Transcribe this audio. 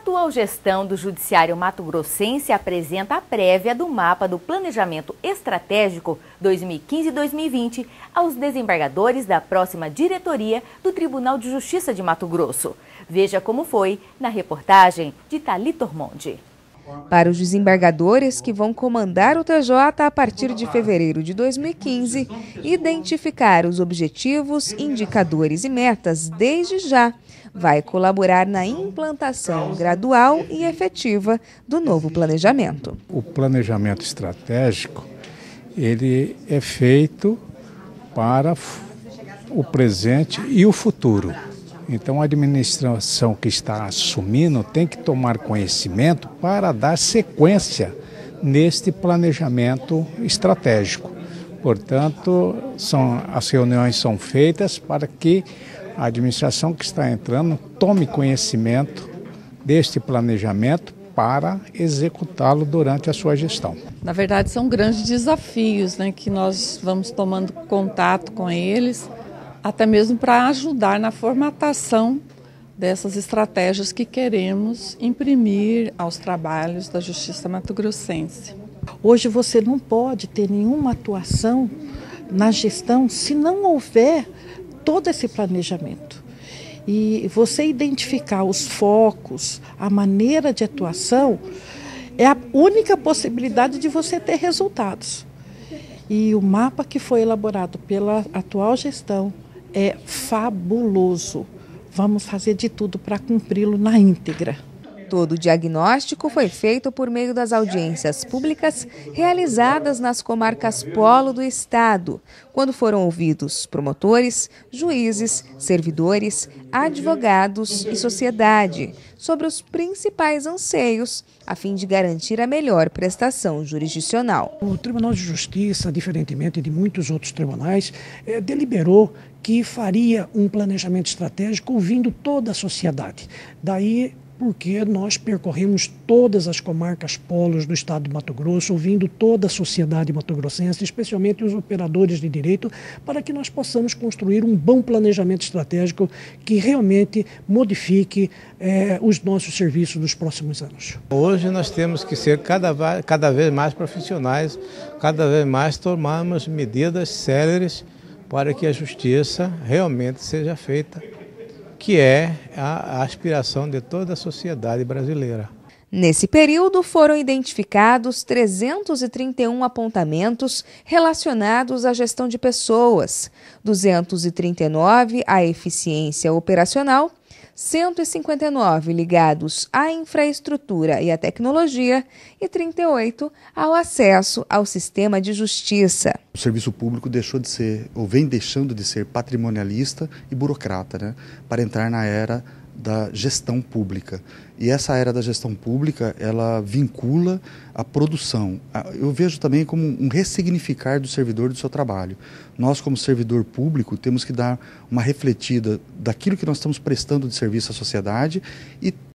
atual gestão do Judiciário mato-grossense apresenta a prévia do mapa do Planejamento Estratégico 2015-2020 aos desembargadores da próxima diretoria do Tribunal de Justiça de Mato Grosso. Veja como foi na reportagem de Thalita Ormondi. Para os desembargadores que vão comandar o TJ a partir de fevereiro de 2015, identificar os objetivos, indicadores e metas desde já vai colaborar na implantação gradual e efetiva do novo planejamento. O planejamento estratégico, ele é feito para o presente e o futuro. Então, a administração que está assumindo tem que tomar conhecimento para dar sequência neste planejamento estratégico. Portanto, as reuniões são feitas para que a administração que está entrando tome conhecimento deste planejamento para executá-lo durante a sua gestão. Na verdade, são grandes desafios, que nós vamos tomando contato com eles, até mesmo para ajudar na formatação dessas estratégias que queremos imprimir aos trabalhos da Justiça mato-grossense. Hoje você não pode ter nenhuma atuação na gestão se não houver todo esse planejamento. E você identificar os focos, a maneira de atuação, é a única possibilidade de você ter resultados. E o mapa que foi elaborado pela atual gestão é fabuloso. Vamos fazer de tudo para cumpri-lo na íntegra. Todo o diagnóstico foi feito por meio das audiências públicas realizadas nas comarcas polo do estado, quando foram ouvidos promotores, juízes, servidores, advogados e sociedade sobre os principais anseios, a fim de garantir a melhor prestação jurisdicional. O Tribunal de Justiça, diferentemente de muitos outros tribunais, deliberou que faria um planejamento estratégico ouvindo toda a sociedade. Daí porque nós percorremos todas as comarcas polos do estado de Mato Grosso, ouvindo toda a sociedade mato-grossense, especialmente os operadores de direito, para que nós possamos construir um bom planejamento estratégico que realmente modifique os nossos serviços nos próximos anos. Hoje nós temos que ser cada vez mais profissionais, cada vez mais tomarmos medidas céleres para que a justiça realmente seja feita, que é a aspiração de toda a sociedade brasileira. Nesse período foram identificados 331 apontamentos relacionados à gestão de pessoas, 239 à eficiência operacional, 159 ligados à infraestrutura e à tecnologia e 38 ao acesso ao sistema de justiça. O serviço público deixou de ser, ou vem deixando de ser, patrimonialista e burocrata, para entrar na era da gestão pública. E essa era da gestão pública, ela vincula a produção. Eu vejo também como um ressignificar do servidor do seu trabalho. Nós, como servidor público, temos que dar uma refletida daquilo que nós estamos prestando de serviço à sociedade e